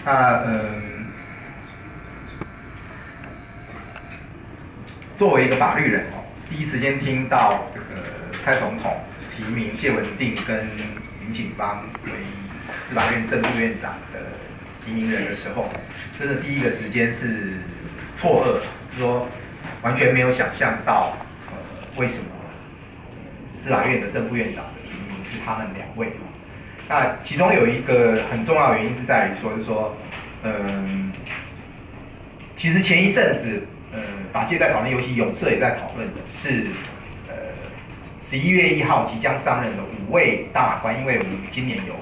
那作为一个法律人第一时间听到这个蔡总统提名谢文定跟林锦邦为司法院正副院长的提名人的时候，真的第一个时间是错愕，就是说完全没有想象到为什么司法院的正副院长的提名是他们两位。那其中有一个很重要的原因是在于说，就是说，其实前一阵子，法界在讨论，尤其永社也在讨论的是，11月1号即将上任的5位大法官，因为我们今年有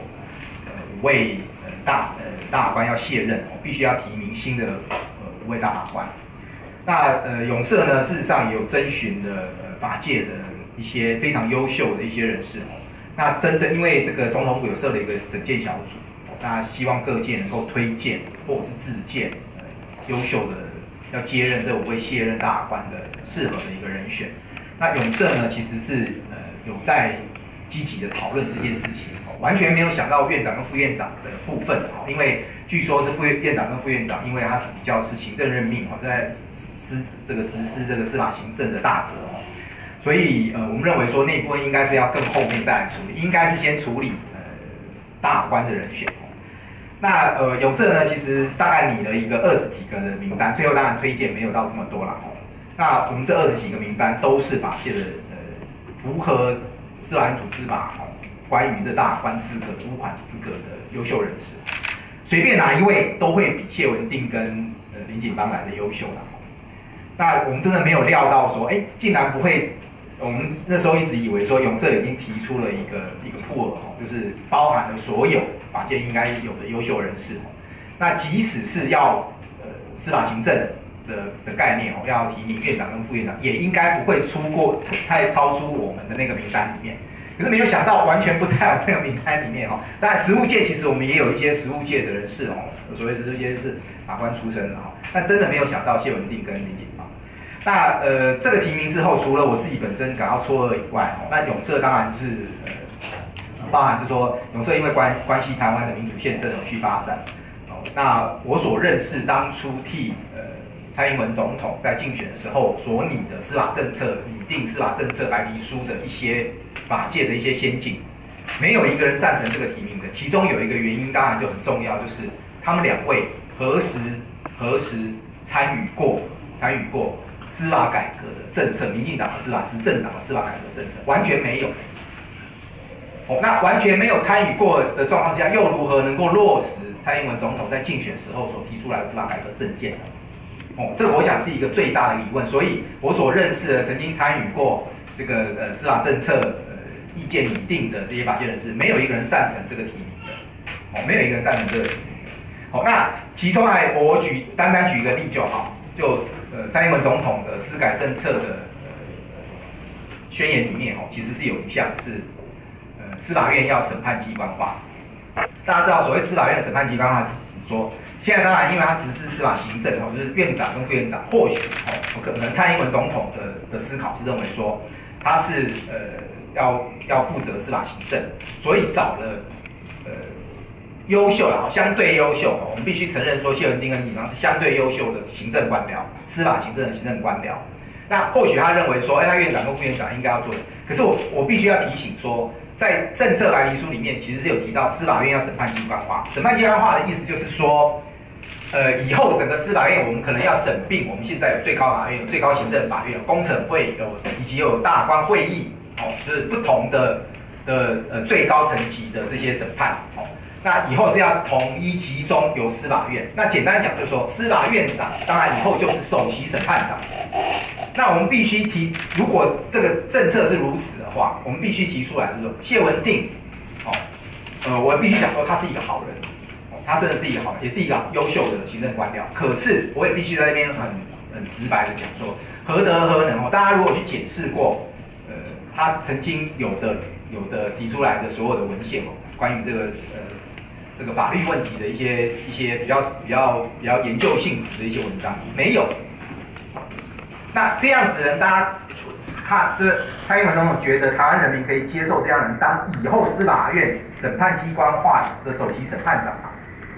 5位大法官要卸任，必须要提名新的5位大法官。那永社呢，事实上也有征询的法界的一些非常优秀的一些人士。那针对，因为这个总统府有设了一个审荐小组，那希望各界能够推荐或者是自荐优秀的要接任这5位卸任大法官的适合的一个人选。那永社呢，其实是有在积极的讨论这件事情，完全没有想到院长跟副院长的部分，因为据说是院长跟副院长，因为他是比较是行政任命，在这个执施这个司法行政的大责。所以我们认为说那部分应该是要更后面再来处理，应该是先处理大法官的人选。那永社呢，其实大概拟了一个20几个的名单，最后当然推荐没有到这么多啦。那我们这20几个名单都是法界的符合司法院组织法关于这大法官资格、主管资格的优秀人士，随便哪一位都会比谢文定跟林锦邦来的优秀啦。那我们真的没有料到说，竟然不会。我们那时候一直以为说永社已经提出了一个pool，就是包含了所有法界应该有的优秀人士。那即使是要司法行政的概念要提名院长跟副院长，也应该不会太超出我们的那个名单里面。可是没有想到完全不在我们那个名单里面当然实务界其实我们也有一些实务界的人士所谓实务界是法官出身的但真的没有想到谢文定跟林锦邦。那这个提名之后，除了我自己本身感到错愕以外，那永社当然是包含就是说永社因为关系台湾的民主宪政有去发展。那我所认识当初替蔡英文总统在竞选的时候所拟的司法政策拟定司法政策白皮书的一些法界的一些先进，没有一个人赞成这个提名的。其中有一个原因当然就很重要，就是他们两位何时参与过司法改革的政策，民进党的司法执政党的司法改革政策完全没有。那完全没有参与过的状况下，又如何能够落实蔡英文总统在竞选时候所提出来的司法改革政见？这个我想是一个最大的疑问。所以我所认识的曾经参与过这个司法政策意见拟定的这些法界人士，没有一个人赞成这个提名的。没有一个人赞成这个提名的。那其中我单单举一个例就好，就蔡英文总统的司改政策的宣言里面其实是有一项是司法院要审判机关化。大家知道所谓司法院的审判机关化是指说，现在当然因为它实施司法行政就是院长跟副院长，或许可能蔡英文总统的思考是认为说他是要负责司法行政，所以找了优秀的相对优秀我们必须承认说谢文定跟林锦邦是相对优秀的行政官僚，司法行政的行政官僚。那或许他认为说，那院长跟副院长应该要做的。可是我必须要提醒说，在政策白皮书里面其实是有提到司法院要审判机关化。审判机关化的意思就是说，以后整个司法院我们可能要整并，我们现在有最高法院、有最高行政法院、工程会以及有大法官会议就是不同的最高层级的这些审判那以后是要统一集中由司法院。那简单讲就是说，司法院长当然以后就是首席审判长。那我们必须如果这个政策是如此的话，我们必须提出来，就是说谢文定，我必须讲说他是一个好人，他真的是一个好人，也是一个优秀的行政官僚。可是我也必须在那边很直白的讲说，何德何能大家如果去检视过，他曾经有的提出来的所有的文献关于这个法律问题的一些比较研究性质的一些文章没有。那这样子的人，蔡英文总统觉得台湾人民可以接受这样的人当以后司法院审判机关化的首席审判长吗？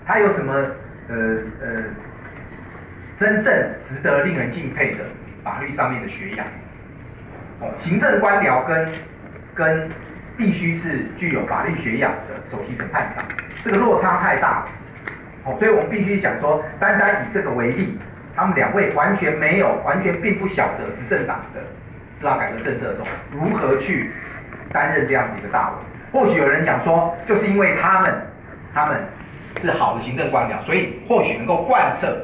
他有什么真正值得令人敬佩的法律上面的学养？行政官僚跟必须是具有法律学养的首席审判长，这个落差太大了。所以我们必须讲说，单单以这个为例，他们两位完全并不晓得执政党的司法改革政策中如何去担任这样子一个大委。或许有人讲说，就是因为他们是好的行政官僚，所以或许能够贯彻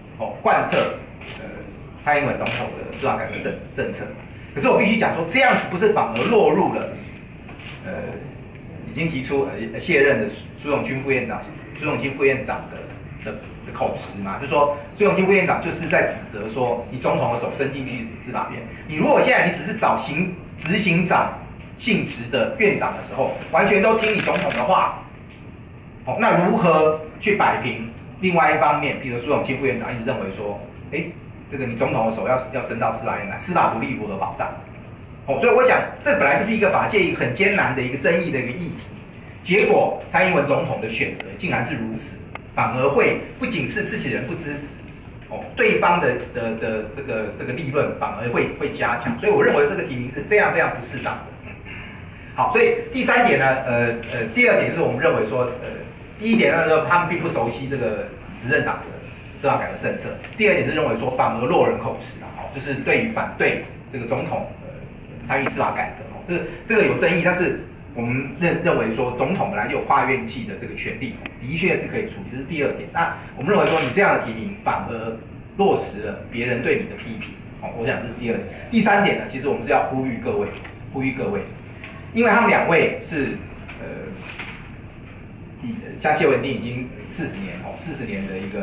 蔡英文总统的司法改革政策。可是我必须讲说，这样子不是反而落入了已经提出卸任的苏永清副院长的口实嘛，就是说苏永清副院长就是在指责说，你总统的手伸进去司法院，你如果现在你只是找执行长性质的院长的时候，完全都听你总统的话，那如何去摆平另外一方面，比如苏永清副院长一直认为说，这个你总统的手要伸到司法院来，司法独立如何保障？所以我想，这本来就是一个法界很艰难的一个争议的一个议题。结果蔡英文总统的选择竟然是如此，反而会不仅是自己人不支持，对方的这个立论反而会加强。所以我认为这个提名是非常非常不适当的。好，所以第三点呢，第二点是我们认为说，第一点呢，说他们并不熟悉这个执政党的司法改革政策；第二点是认为说反而落人口实就是对反对这个总统参与司法改革，这个有争议，但是我们认为说总统本来就有跨院际的这个权利，的确是可以处理，这是第二点。那我们认为说你这样的提名反而落实了别人对你的批评，我想这是第二点。第三点呢，其实我们是要呼吁各位，因为他们两位是像谢文定已经40年的一个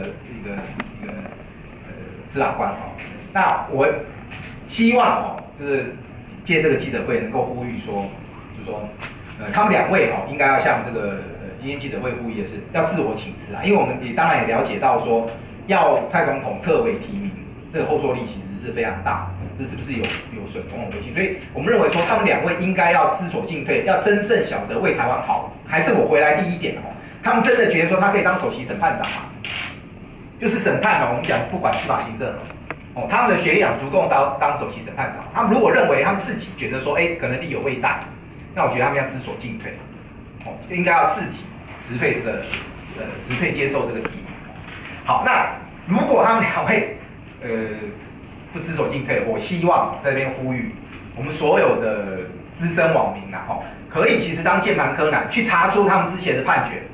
司法官那我希望就是借这个记者会能够呼吁说，就是说他们两位应该要向这个今天记者会呼吁的是要自我请辞因为我们当然也了解到说要蔡总统撤回提名，这个后坐力其实是非常大的，这是不是有损总统威信？所以我们认为说他们两位应该要知所进退，要真正晓得为台湾好。还是我回来第一点他们真的觉得说他可以当首席审判长吗？就是审判我们讲不管司法行政他们的学养足够当首席审判长。他们如果认为他们自己觉得说可能力有未逮，那我觉得他们要知所进退就应该要自己辞退接受这个提名。好，那如果他们两位不知所进退，我希望在这边呼吁我们所有的资深网民可以其实当键盘柯南去查出他们之前的判决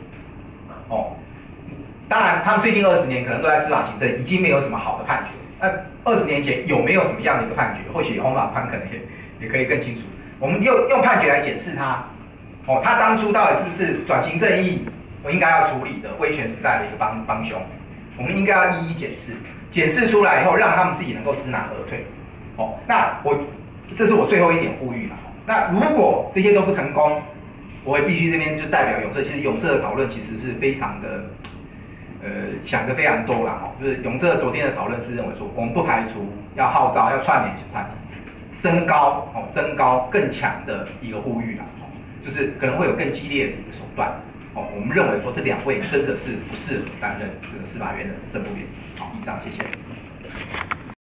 当然他们最近20年可能都在司法行政，已经没有什么好的判决。那20年前有没有什么样的一个判决？或许洪法官可能也可以更清楚。我们用判决来检视他他当初到底是不是转型正义我应该要处理的威权时代的一个帮凶，我们应该要一一检视出来以后，让他们自己能够知难而退。那这是我最后一点呼吁了。那如果这些都不成功，我也必须这边就代表永社，其实永社的讨论其实是非常的想的非常多啦就是永社昨天的讨论是认为说，我们不排除要号召要串联团体，升高更强的一个呼吁啦就是可能会有更激烈的一个手段我们认为说这两位真的是不适合担任这个司法院的正部员。好，以上谢谢。